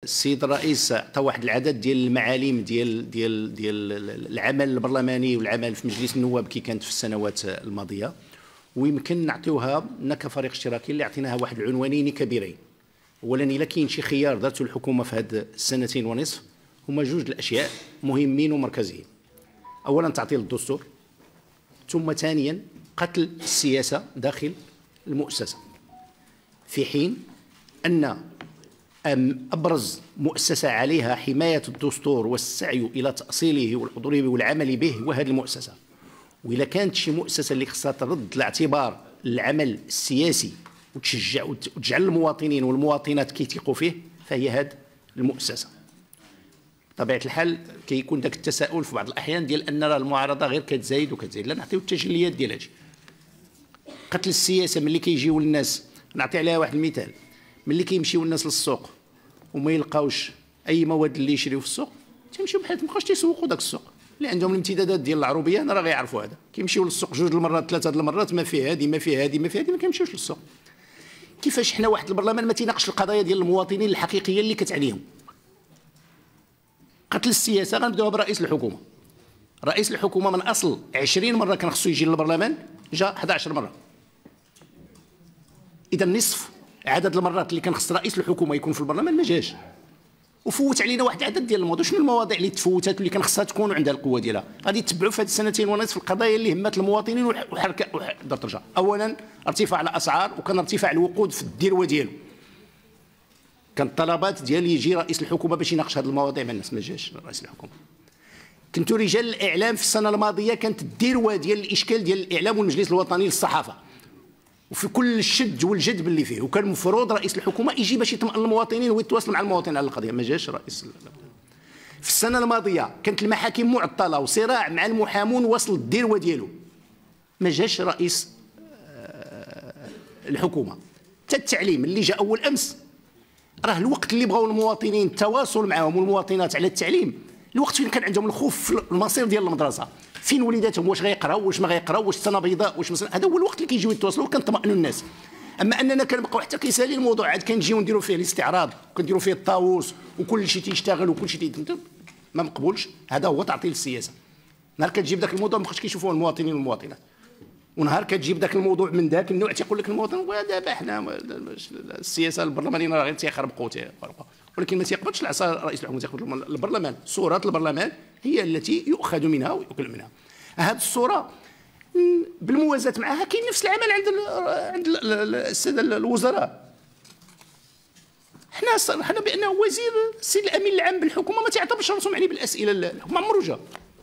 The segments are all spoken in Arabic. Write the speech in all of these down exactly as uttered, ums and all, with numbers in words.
السيد الرئيس عطى واحد العدد ديال المعالم ديال ديال ديال العمل البرلماني والعمل في مجلس النواب كي كانت في السنوات الماضيه، ويمكن نعطيوها لنا كفريق اشتراكي اللي عطيناها واحد العنوانين كبيرين. اولا الا كاين شي خيار دارته الحكومه في هاد السنتين ونصف، هما جوج الاشياء مهمين ومركزيين. اولا تعطيل الدستور، ثم ثانيا قتل السياسه داخل المؤسسه، في حين ان أبرز مؤسسة عليها حماية الدستور والسعي إلى تأصيله والحضور به والعمل به هو هذه المؤسسة. وإذا كانت شي مؤسسة اللي خصها ترد الاعتبار العمل السياسي وتشجع وتجعل المواطنين والمواطنات كيثيقوا فيه، فهي هذه المؤسسة. بطبيعة الحال كيكون ذاك التساؤل في بعض الأحيان ديال أن راه المعارضة غير كتزايد وكتزايد. لا، نعطيو التجليات ديال هادشي. قتل السياسة ملي كيجيو الناس، نعطي عليها واحد المثال، ملي كيمشيو الناس للسوق وما يلقاوش اي مواد اللي يشريو في السوق، تيمشيو بحال مابقاوش تيسوقوا داك السوق اللي عندهم الامتدادات ديال العروبيه، راه غيعرفوا هذا. كيمشيو للسوق جوج المرات ثلاثه المرات، ما فيه هذه ما فيه هذه ما فيه هذه، ما كيمشيوش للسوق. كيفاش حنا واحد البرلمان ما تيناقش القضايا ديال المواطنين الحقيقيه اللي كتعنيهم؟ قتل السياسه غنبداوها برئيس الحكومه. رئيس الحكومه من اصل عشرين مره كان خصو يجي للبرلمان، جا أحد عشر مره. اذا نصف عدد المرات اللي كان خص رئيس الحكومه يكون في البرلمان ما جاش، وفوت علينا واحد العدد ديال المواضيع. شنو المواضيع اللي تفوتات واللي كان خصها تكون عندها القوه ديالها؟ غادي تتبعوا في هذه السنتين ونصف القضايا اللي همت المواطنين وحركه دار ترجع. اولا ارتفاع الاسعار، وكان ارتفاع الوقود في الدروه ديالو. كانت طلبات ديال يجي رئيس الحكومه باش يناقش هذه المواضيع مع الناس، ما جاش رئيس الحكومه. كنتوا رجال الاعلام في السنه الماضيه، كانت الدروه ديال الاشكال ديال الاعلام والمجلس الوطني للصحافه، وفي كل الشد والجذب اللي فيه، وكان المفروض رئيس الحكومه يجي باش يطمئن المواطنين ويتواصل مع المواطنين على القضيه، ما جاش رئيس. في السنه الماضيه كانت المحاكم معطله وصراع مع المحامون وصل الذروه ديالو، ما جاش رئيس الحكومه. حتى التعليم اللي جاء اول امس، راه الوقت اللي بغاو المواطنين التواصل معهم والمواطنات على التعليم، الوقت فين كان عندهم الخوف في المصير ديال المدرسه، فين وليداتهم واش غيقراو واش ما غيقراو، واش السنه بيضاء واش مثلا. هذا هو الوقت اللي كيجيو يتواصلوا وكنطمئنوا الناس. اما اننا كنبقاو حتى كيسالي الموضوع، عاد كنجيو نديروا فيه الاستعراض وكنديروا فيه الطاووس وكل شيء تيشتغل وكل شيء تي... ما مقبولش. هذا هو تعطيل السياسه. نهار كتجيب ذاك الموضوع ما بقاش كيشوفوه المواطنين والمواطنات، ونهار كتجيب ذاك الموضوع من ذاك النوع تيقول لك المواطن ودابا حنا السياسه البرلمانيه راه غير تيخربقوا تيخربقوا، ولكن ما تيقبضش العصا رئيس الحكومه، تيقبض البرلمان. صورة البرلمان هي التي يؤخذ منها ويؤكل منها. هذه الصوره بالموازاه معها كاين نفس العمل عند عند الساده الوزراء. حنا حنا بانه وزير السيد الامين العام بالحكومه ما تعتبرش راسو معني بالاسئله الحكومه، عمرو جا،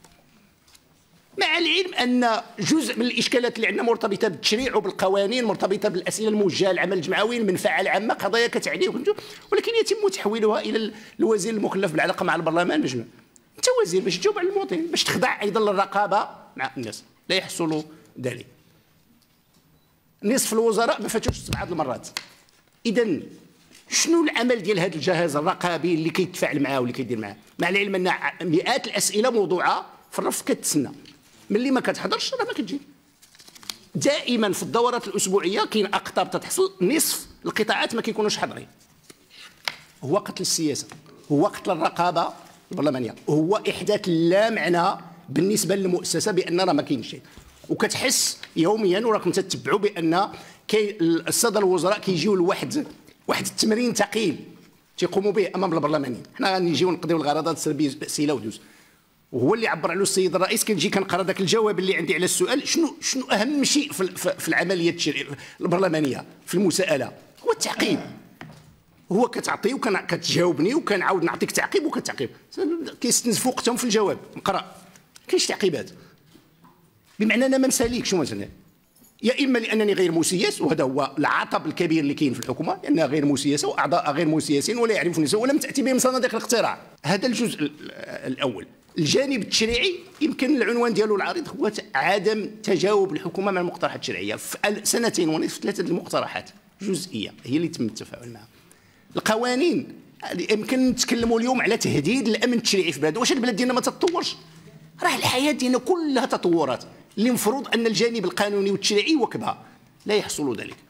مع العلم ان جزء من الاشكالات اللي عندنا مرتبطه بالتشريع وبالقوانين، مرتبطه بالاسئله الموجهه للعمل الجمعوي، المنفعه العامه، قضايا كتعنيه، ولكن يتم تحويلها الى الوزير المكلف بالعلاقه مع البرلمان. باش انت وزير باش تجاوب على المواطنين، باش تخضع ايضا للرقابه مع الناس، لا يحصل ذلك. نصف الوزراء ما فاتوش سبعه المرات. اذا شنو العمل ديال هذا الجهاز الرقابي اللي كيتفاعل معاه واللي كيدير معاه؟ مع العلم ان مئات الاسئله موضوعه في الرف كتسنى، ملي ما كتحضرش راه ما كتجي. دائما في الدورات الاسبوعيه كاين اقطاب تتحصل، نصف القطاعات ما كيكونوش حاضرين. هو قتل السياسه، هو قتل الرقابه البرلمانيه، هو احداث لا معنى بالنسبه للمؤسسه بان راه ما كاينش شيء. وكتحس يوميا وراكم تتبعوا بان كي الساده الوزراء كيجيو لواحد واحد التمرين ثقيل تيقوموا به امام البرلمانيين. حنا غنجيو نقضيو الغرضات السلبيه الاسئله ودوز، وهو اللي عبر عليه السيد الرئيس. كنجي كنقرا ذاك الجواب اللي عندي على السؤال، شنو شنو اهم شيء في, في العمليه البرلمانيه في المساءله؟ هو التعقيب. هو كتعطي وكتجاوبني وكنعاود نعطيك تعقيب وكتعقيب، كيستنزفوا وقتهم في الجواب. نقرا كاينش تعقيبات، بمعنى انا ما مساليكش مثلا، يا اما لانني غير مسيس، وهذا هو العطب الكبير اللي كاين في الحكومه، لانها غير مسيسه واعضاء غير مسيسين ولا يعرفون نفسهم ولم تاتي بهم صناديق الاقتراع. هذا الجزء الاول. الجانب التشريعي يمكن العنوان ديالو العريض هو عدم تجاوب الحكومه مع المقترحات التشريعيه. في سنتين ونصف ثلاثه المقترحات جزئيه هي اللي تم التفاعل معها. القوانين يمكن نتكلموا اليوم على تهديد الامن التشريعي في البلاد. واش البلاد ديالنا ما تتطورش؟ راه الحياه ديالنا كلها تطورات اللي المفروض ان الجانب القانوني والتشريعي وكبها، لا يحصل ذلك.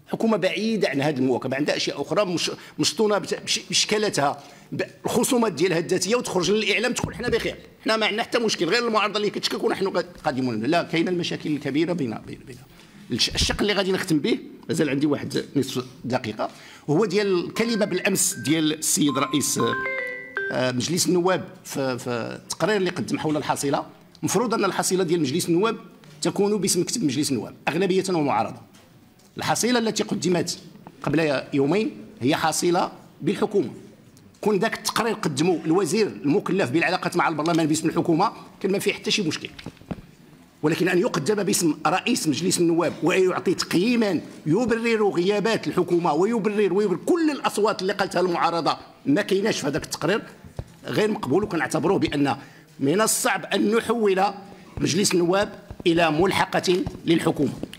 حكومه بعيده عن هذه المواكبه، عندها اشياء اخرى مش مسطونه باشكالاتها، الخصومات ديالها الذاتيه، وتخرج للاعلام تقول حنا بخير، حنا ما عندنا حتى مشكل، غير المعارضه اللي كتشكك ونحن قادمون. لا، كاينه المشاكل الكبيره بين بين الشق اللي غادي نختم به، مازال عندي واحد نصف دقيقه، وهو ديال الكلمه بالامس ديال السيد رئيس مجلس النواب في, في التقرير اللي قدم حول الحصيله. المفروض ان الحصيله ديال مجلس النواب تكون باسم مكتب مجلس النواب اغلبيه ومعارضه. الحصيله التي قدمت قبل يومين هي حصيله بالحكومه، كون ذاك التقرير قدموا الوزير المكلف بالعلاقات مع البرلمان باسم الحكومه كان ما فيه حتى شي مشكل، ولكن ان يقدم باسم رئيس مجلس النواب ويعطي تقييما يبرر غيابات الحكومه ويبرر ويبرر كل الاصوات اللي قالتها المعارضه ما كايناش في هذاك التقرير، غير مقبول. وكنعتبروه بان من الصعب ان نحول مجلس النواب الى ملحقه للحكومه.